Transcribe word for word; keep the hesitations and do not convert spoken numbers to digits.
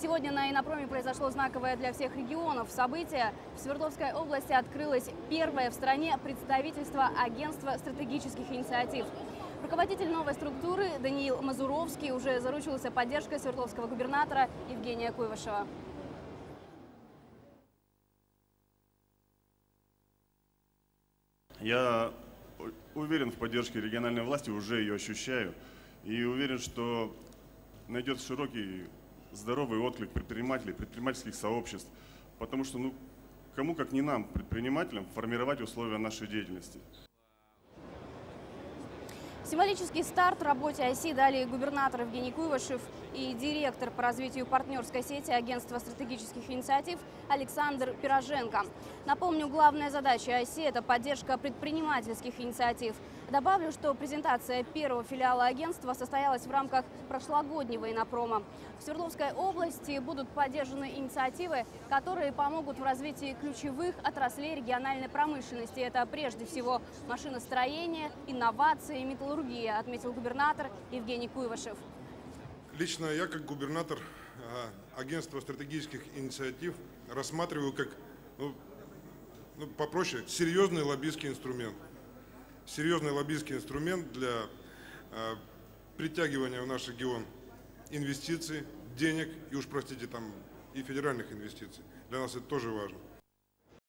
Сегодня на Иннопроме произошло знаковое для всех регионов событие. В Свердловской области открылось первое в стране представительство Агентства стратегических инициатив. Руководитель новой структуры Даниил Мазуровский уже заручился поддержкой свердловского губернатора Евгения Куйвашева. Я уверен в поддержке региональной власти, уже ее ощущаю. И уверен, что найдет широкий, здоровый отклик предпринимателей, предпринимательских сообществ. Потому что, ну, кому как не нам, предпринимателям, формировать условия нашей деятельности. Символический старт работе ОСИ дали губернатор Евгений Куйвашев и директор по развитию партнерской сети Агентства стратегических инициатив Александр Пироженко. Напомню, главная задача ОСИ – это поддержка предпринимательских инициатив. Добавлю, что презентация первого филиала агентства состоялась в рамках прошлогоднего Иннопрома. В Свердловской области будут поддержаны инициативы, которые помогут в развитии ключевых отраслей региональной промышленности. Это прежде всего машиностроение, инновации, металлургия, отметил губернатор Евгений Куйвашев. Лично я, как губернатор Агентства стратегических инициатив, рассматриваю как, ну, ну, попроще, серьезный лоббистский инструмент. Серьезный лоббистский инструмент для э, притягивания в наш регион инвестиций, денег и уж, простите, там и федеральных инвестиций. Для нас это тоже важно.